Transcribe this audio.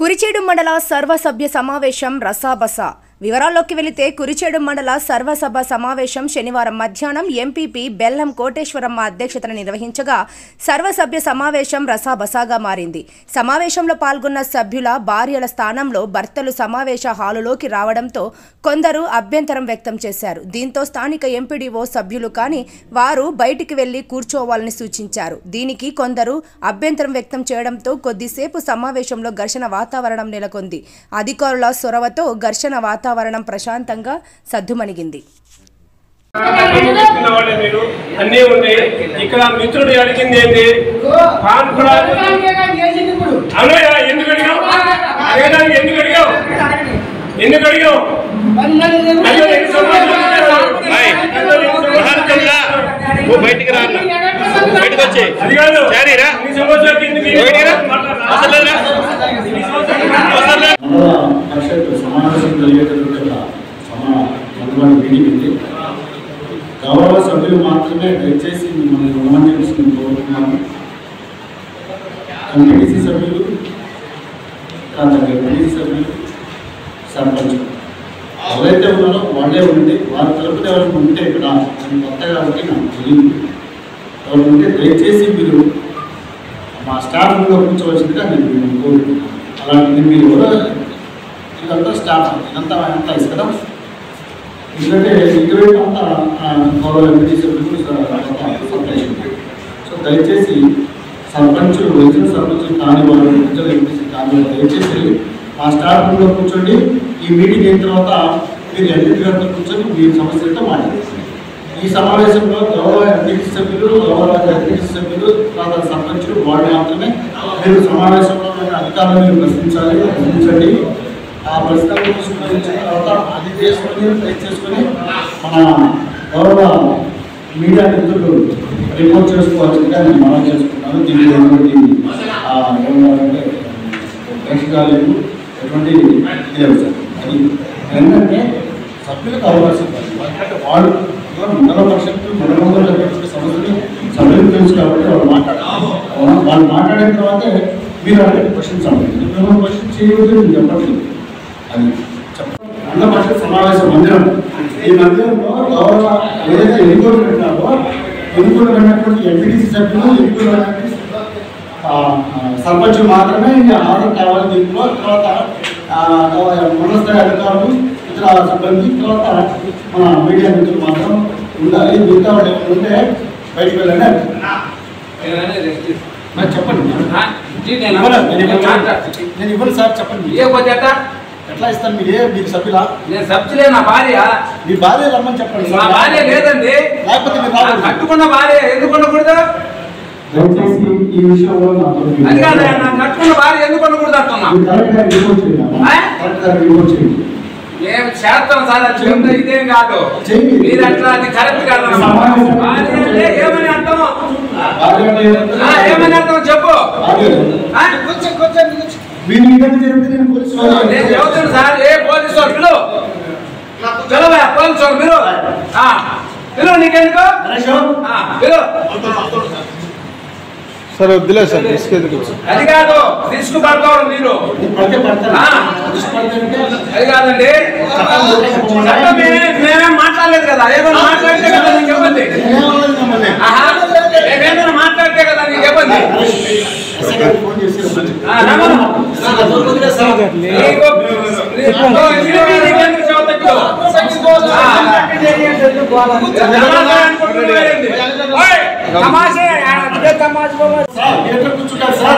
కురిచేడు మండల సర్వసభ్య సమావేశం రసాబస వివరాల్లోకి వెళితే కురిచేడు మండల సర్వసభ సమావేశం శనివారం మధ్యాహ్నం ఎంపీపీ బెల్లం కోటేశ్వరమ్మ అధ్యక్షతన నిర్వహించగా సర్వసభ్య సమావేశం రసాబసాగా మారింది. సమావేశంలో పాల్గొన్న సభ్యుల భార్యల స్థానంలో భర్తలు సమావేశ హాలులోకి రావడంతో కొందరు అభ్యంతరం వ్యక్తం చేశారు. దీంతో స్థానిక ఎంపీడీఓ సభ్యులు కానీ వారు బయటికి వెళ్లి కూర్చోవాలని సూచించారు. దీనికి కొందరు అభ్యంతరం వ్యక్తం చేయడంతో కొద్దిసేపు సమావేశంలో ఘర్షణ వాతావరణం నెలకొంది. అధికారుల చొరవతో ఘర్షణ వాతావరణం ప్రశాంతంగా సద్దుమణిగింది. ఇక్కడ మిత్రుడు అడిగింది ఏంటి? ఎందుకు అడిగావు? బయటికి రా, బయటకు వచ్చి గౌరవ సభ్యులు మాత్రమే దయచేసి మిమ్మల్ని రుణమని తెలుసుకుని కోరుతున్నాను. ఎంపీటీసీ సభ్యులు, ఎంపీటీసీ సభ్యులు, సర్పంచ్ ఎవరైతే ఉన్నారో వాళ్ళే ఉండి వారి తరపున ఎవరికి ఉంటే ఇక్కడ కొత్త కాబట్టి నాకు తెలియదు. ఎవరు ఉంటే దయచేసి మీరు మా స్టాఫ్ కూడా కూర్చోవలసిందిగా నేను కోరుకుంటున్నాను. అలాంటిది మీరు ఎవరో ఇదంతా స్టాఫ్ ఇదంతా ఇస్తారా? ఎందుకంటే ఇటువైపు అంతా గౌరవ ఎంపీటీ సభ్యులు సో దయచేసి సర్పంచులు వచ్చిన సర్పంచులు కాని వాళ్ళు ప్రజలు ఎంపీసీ కాని వాళ్ళు దయచేసి మా స్టాఫ్ రూమ్లో కూర్చోండి. ఈ మీటింగ్ అయిన తర్వాత మీరు ఎంపీ గారితో కూర్చొని మీ సమస్యలతో మాట్లాడారు. ఈ సమావేశంలో గౌరవ ఎంపీటీ సభ్యులు, గౌరవ ఎంపీటీ సభ్యులు, తర్వాత సర్పంచులు వాళ్ళు మాత్రమే మీరు సమావేశంలో అధికారులను మీరు ప్రశ్నించండి. ఆ ప్రశ్నలు తీసుకుని తర్వాత అది చేసుకొని మన గౌరవ మీడియా మిత్రులు రిపోర్ట్ చేసుకోవాల్సిందిగా నేను మనం చేసుకుంటాను. దీనికి ఎటువంటి దర్శకాలకు ఎటువంటి లేదు సార్. అది ఏంటంటే సభ్యులకు అవకాశం ఎందుకంటే వాళ్ళు 100% 200 సమస్యలు సభ్యులు తెలుసు కాబట్టి వాళ్ళు మాట్లాడిన తర్వాతే మీరు అలాంటి క్వశ్చన్స్ అవ్వండి. మిమ్మల్ని క్వశ్చన్ చేయవద్దు నేను చెప్పట్లేదు. అది చెప్పండి. 100% సమావేశ మందిరం, ఈ మందిరంలో గౌరవ ఏదైతే ఎన్నికలు పెట్టారో ఎన్నికలు పెట్టినటువంటి ఎంపీటీసీ సభ్యులు, ఎన్నికలు పెట్టినటువంటి సర్పంచులు మాత్రమే హాజరు కావాలి. దీంట్లో తర్వాత మండల స్థాయి అధికారులు, ఇతర సిబ్బంది, తర్వాత మన మీడియా మిత్రులు మాత్రం ఉండాలి. మిగతా వాళ్ళు ఉంటే బయటకు వెళ్ళండి. చెప్పండి. నేను ఇవ్వను సార్. చెప్పండి. ఎట్లా ఇస్తాను? మీరు సభ్యులా? నేను సభ్యులే. నా భార్య. మీ భార్య రమ్మని చెప్పండి. నా భార్య లేదండి. లేకపోతే మీరు కట్టుకున్న భార్య ఎందుకు ఉండకూడదు? దయచేసి ఈ విషయంలో అది కాదు, కట్టుకున్న భార్య ఎందుకు ఉండకూడదు అంటున్నా. మేము చేస్తాం సార్, అది ఇదేం కాదు. మీరు అట్లా అది కరెక్ట్ కాదు. భార్య అంటే ఏమని అంటాము? ఏమని అంటాము చెప్పు. నేను చెబుతాను సార్. ఏ పోలీసు వాళ్ళు పిలువు, పిలవా పోలీసు వాళ్ళు పిలువు, పిలువు. నీకెందుకు పిలువు సార్? వద్దులే సార్, అది కాదు. రిస్క్ పడతారు మీరు. అది కాదండి, మేమేం మాట్లాడలేదు కదా. ఏమైనా మాట్లాడితే కదా నీకు ఇబ్బంది. మేమేమైనా మాట్లాడితే కదా నీకు ఇబ్బంది. కూర్చుంటారు సార్.